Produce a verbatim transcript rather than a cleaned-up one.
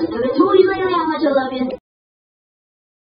There are two ways I am, much I love you.